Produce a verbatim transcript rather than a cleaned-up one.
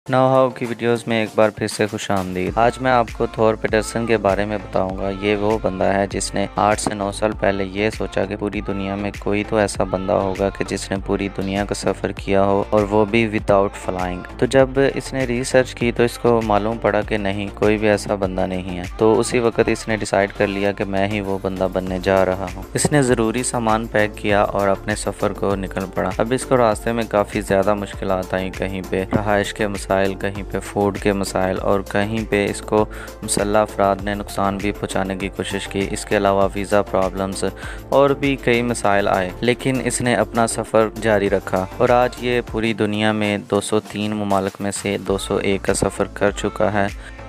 Know how की videos में एक बार फिर से खुश आमदीद। आज मैं आपको थॉर पेटरसन के बारे में बताऊंगा। ये वो बंदा है जिसने आठ से नौ साल पहले ये सोचा कि पूरी दुनिया में कोई तो ऐसा बंदा होगा कि जिसने पूरी दुनिया का सफ़र किया हो और वो भी विदाउट फ्लाइंग। तो जब इसने रिसर्च की तो इसको मालूम पड़ा कि नहीं, कोई भी ऐसा बंदा नहीं है। तो उसी वक्त इसने डिसाइड कर लिया कि मैं ही वो बंदा बनने जा रहा हूँ। इसने ज़रूरी सामान पैक किया और अपने सफ़र को निकल पड़ा। अब इसको रास्ते में काफ़ी ज़्यादा मुश्किलात आई, कहीं पे रहाइश के मसाइल, कहीं पे फूड के मसाइल और कहीं पे इसको मुसल्लह अफराद ने नुकसान भी पहुँचाने की कोशिश की। इसके अलावा वीज़ा प्रॉब्लम्स और भी कई मसाइल आए, लेकिन इसने अपना सफ़र जारी रखा और आज ये पूरी दुनिया में दो सौ तीन ममालिक में से दो सौ एक का सफ़र कर चुका है।